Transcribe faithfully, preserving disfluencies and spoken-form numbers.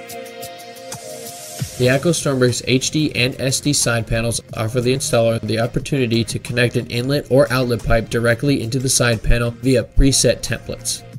The A C O StormBrixx H D and S D side panels offer the installer the opportunity to connect an inlet or outlet pipe directly into the side panel via preset templates.